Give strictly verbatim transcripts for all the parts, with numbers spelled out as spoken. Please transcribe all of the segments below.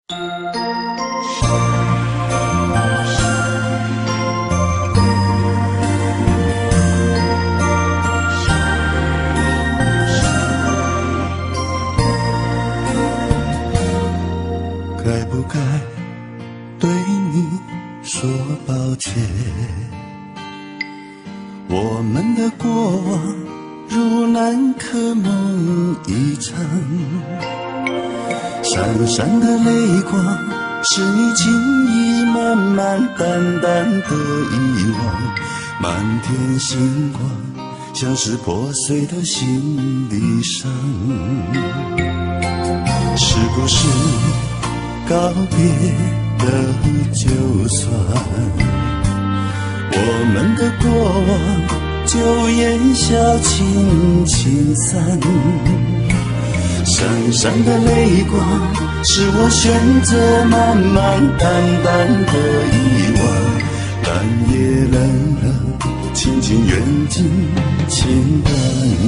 该不该对你说抱歉？我们的过往如南柯梦一场，闪闪的泪光是你轻易慢慢淡淡的遗忘，满天星光像是破碎的心理伤，是不是告别的就算，我们的过往就烟消轻轻散，闪闪的泪光是我选择慢慢淡淡的遗忘，蓝夜冷冷轻轻远近情感，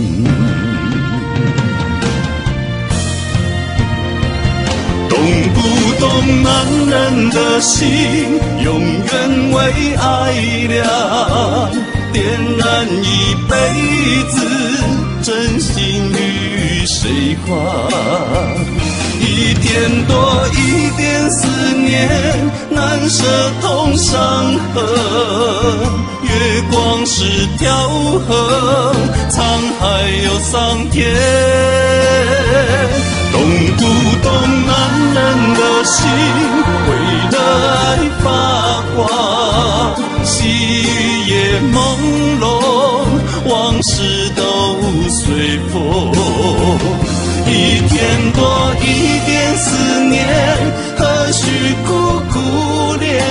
懂不懂男人的心，永远为爱亮，点燃一辈子真心与谁花，一点多一点思念，难舍同伤痕，月光是条河，沧海有桑田，懂不懂男人的心，为了爱发光，细雨也朦胧，往事都随风，一天多一点思念，何须苦苦恋，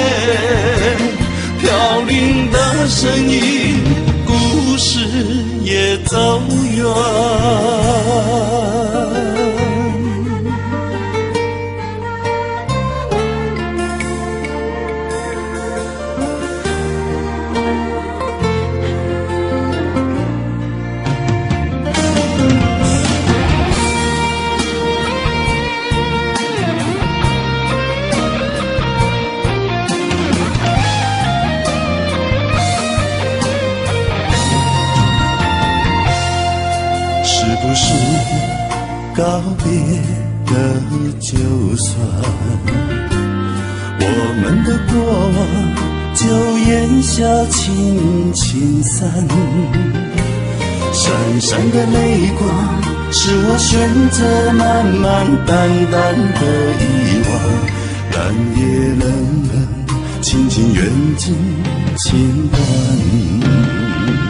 飘零的身影，故事也走远。是不是告别的就算，我们的过往就烟消轻轻散，闪闪的泪光是我选择慢慢淡淡的遗忘，蓝夜冷冷轻轻远近情感，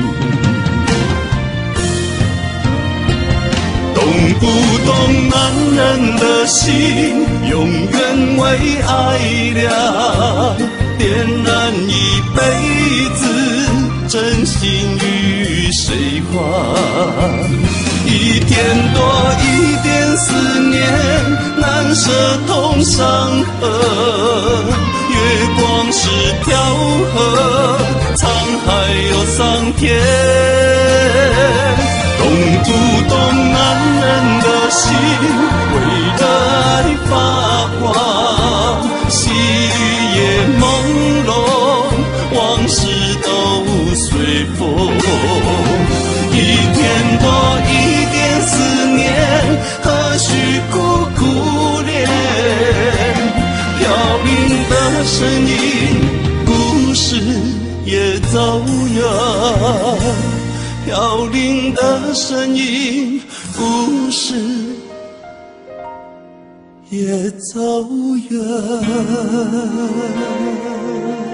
懂不懂男人的心，永远为爱亮，点燃一辈子真心与谁花，一天多一点思念，难舍同伤痕，月光是条河，沧海有桑田，懂不懂男人的心，为了爱发光，细雨也朦胧，往事都随风，一天多一点思念，何须苦苦恋，飘零的身影，故事也走远，飘零的身影，故事也走远。